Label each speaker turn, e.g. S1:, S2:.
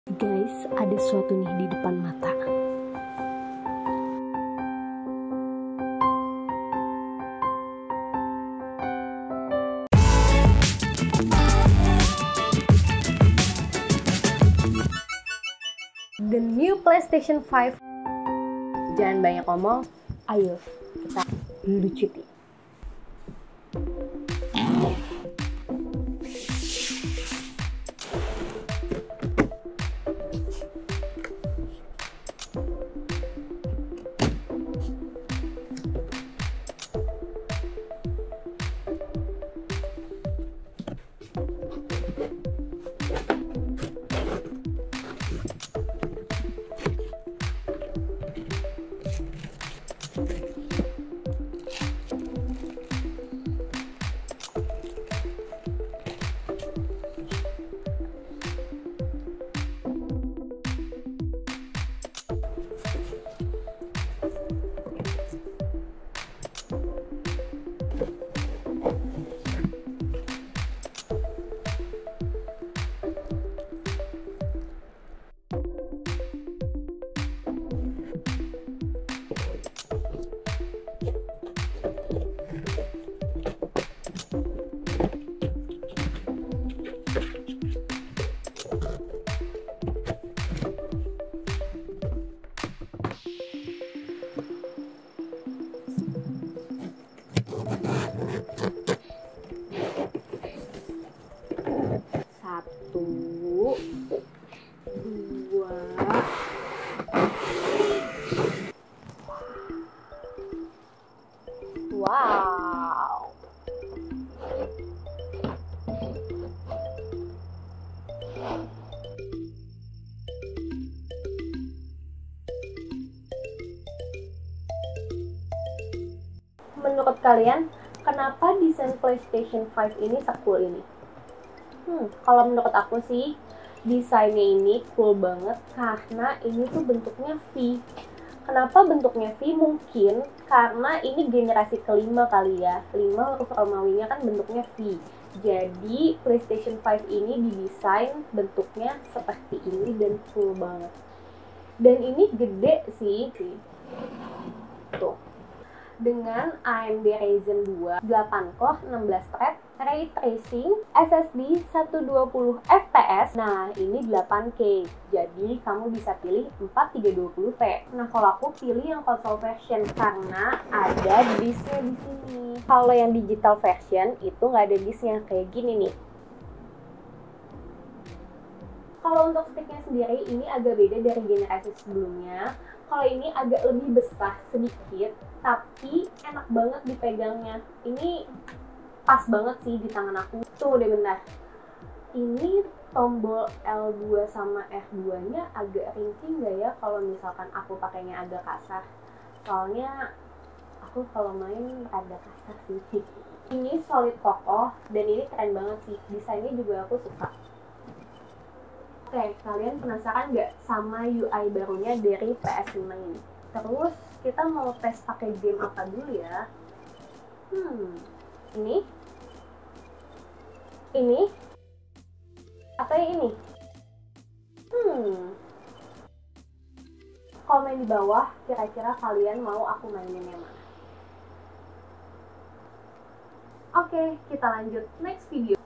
S1: Guys, ada sesuatu nih di depan mata. The new PlayStation 5. Jangan banyak ngomong, ayo kita lucuti. Satu, dua, wow. Menurut kalian, kenapa desain PlayStation 5 ini se-cool ini? Kalau menurut aku sih, desainnya ini cool banget karena ini tuh bentuknya V. Kenapa bentuknya V? Mungkin karena ini generasi kelima kali ya. 5 huruf Romawinya kan bentuknya V. Jadi PlayStation 5 ini didesain bentuknya seperti ini dan cool banget. Dan ini gede sih. Tuh. Dengan AMD Ryzen 2 8 core 16 thread, ray tracing, SSD 120 fps. Nah, ini 8K. Jadi kamu bisa pilih 4320p. Nah, kalau aku pilih yang console version karena ada disknya di sini. Kalau yang digital version itu nggak ada disknya kayak gini nih. Kalau untuk sticknya sendiri ini agak beda dari generasi sebelumnya. Kalau ini agak lebih besar sedikit, tapi enak banget dipegangnya. Ini pas banget sih di tangan aku. Tuh deh bentar. Ini tombol L2 sama F2-nya agak ringkih nggak ya kalau misalkan aku pakainya agak kasar? Soalnya aku kalau main agak kasar sih. Ini solid kokoh dan ini keren banget sih. Desainnya juga aku suka. Oke, kalian penasaran nggak sama UI barunya dari PS5 ini? Terus, kita mau tes pakai game apa dulu ya? Ini? Ini? Atau yang ini? Komen di bawah, kira-kira kalian mau aku mainin yang mana? Oke, kita lanjut next video.